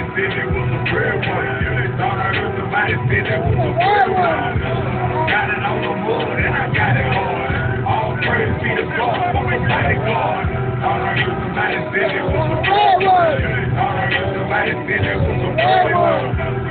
said it was a real one. Thought I heard somebody say that was a real one. Got it on the mud and I got it hard. All praise be to God for my bodyguard. Thought I heard somebody say it was a real one. Thought I heard somebody say that was a real one.